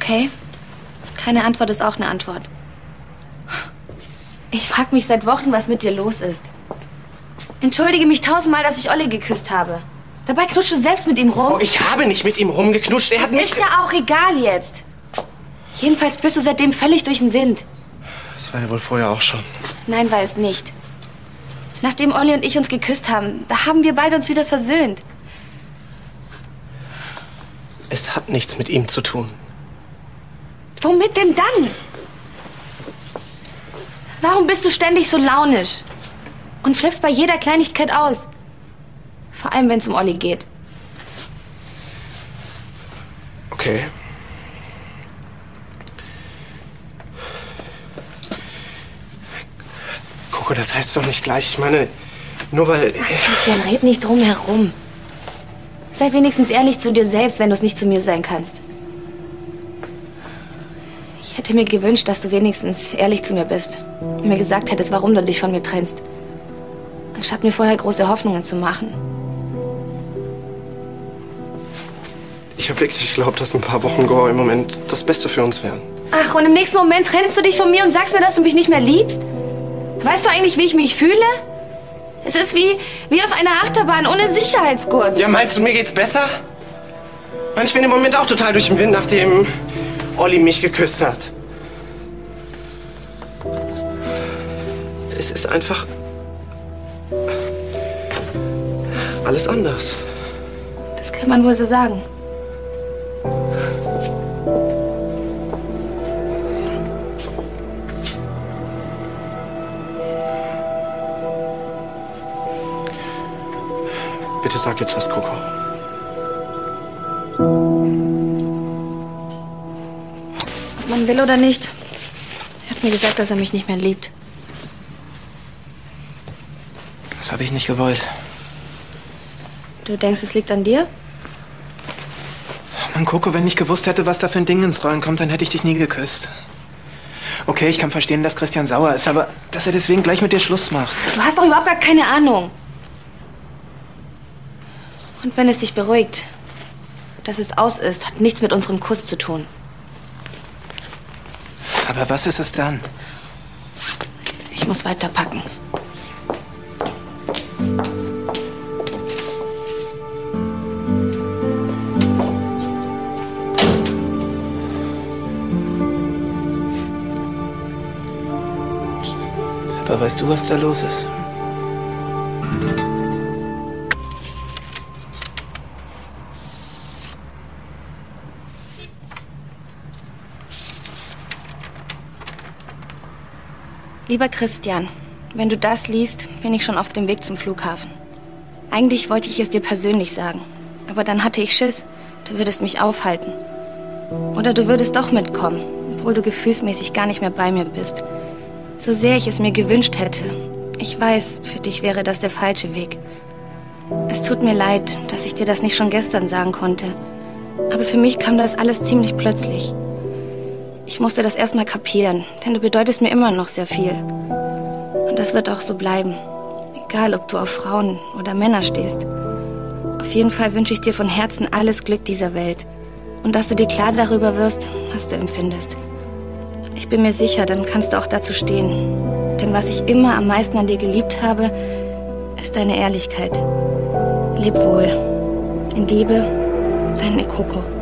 Okay. Keine Antwort ist auch eine Antwort. Ich frage mich seit Wochen, was mit dir los ist. Entschuldige mich 1000-mal, dass ich Olli geküsst habe. Dabei knutschst du selbst mit ihm rum. Oh, ich habe nicht mit ihm rumgeknutscht. Er hat mich... Ist ja auch egal jetzt. Jedenfalls bist du seitdem völlig durch den Wind. Das war ja wohl vorher auch schon. Nein, war es nicht. Nachdem Olli und ich uns geküsst haben, da haben wir beide uns wieder versöhnt. Es hat nichts mit ihm zu tun. Womit denn dann? Warum bist du ständig so launisch? Und flippst bei jeder Kleinigkeit aus? Vor allem, wenn es um Olli geht. Okay. Coco, das heißt doch nicht gleich. Ich meine, nur weil... Ach, Christian, red nicht drum herum. Sei wenigstens ehrlich zu dir selbst, wenn du es nicht zu mir sein kannst. Ich hätte mir gewünscht, dass du wenigstens ehrlich zu mir bist. Und mir gesagt hättest, warum du dich von mir trennst. Anstatt mir vorher große Hoffnungen zu machen. Ich habe wirklich geglaubt, dass ein paar Wochen Gore im Moment das Beste für uns wären. Ach, und im nächsten Moment trennst du dich von mir und sagst mir, dass du mich nicht mehr liebst? Weißt du eigentlich, wie ich mich fühle? Es ist wie auf einer Achterbahn ohne Sicherheitsgurt. Ja, meinst du, mir geht's besser? Mann, ich bin im Moment auch total durch den Wind, nachdem Olli mich geküsst hat. Es ist einfach... alles anders. Das kann man wohl so sagen. Bitte sag jetzt was, Coco. Ob man will oder nicht. Er hat mir gesagt, dass er mich nicht mehr liebt. Das habe ich nicht gewollt. Du denkst, es liegt an dir? Mann, Coco, wenn ich gewusst hätte, was da für ein Ding ins Rollen kommt, dann hätte ich dich nie geküsst. Okay, ich kann verstehen, dass Christian sauer ist, aber dass er deswegen gleich mit dir Schluss macht. Du hast doch überhaupt gar keine Ahnung. Und wenn es dich beruhigt, dass es aus ist, hat nichts mit unserem Kuss zu tun. Aber was ist es dann? Ich muss weiterpacken. Aber weißt du, was da los ist? Lieber Christian, wenn du das liest, bin ich schon auf dem Weg zum Flughafen. Eigentlich wollte ich es dir persönlich sagen, aber dann hatte ich Schiss, du würdest mich aufhalten. Oder du würdest doch mitkommen, obwohl du gefühlsmäßig gar nicht mehr bei mir bist. So sehr ich es mir gewünscht hätte. Ich weiß, für dich wäre das der falsche Weg. Es tut mir leid, dass ich dir das nicht schon gestern sagen konnte. Aber für mich kam das alles ziemlich plötzlich. Ich musste das erst mal kapieren, denn du bedeutest mir immer noch sehr viel. Und das wird auch so bleiben. Egal, ob du auf Frauen oder Männer stehst. Auf jeden Fall wünsche ich dir von Herzen alles Glück dieser Welt. Und dass du dir klar darüber wirst, was du empfindest. Ich bin mir sicher, dann kannst du auch dazu stehen. Denn was ich immer am meisten an dir geliebt habe, ist deine Ehrlichkeit. Leb wohl. In Liebe, deine Coco.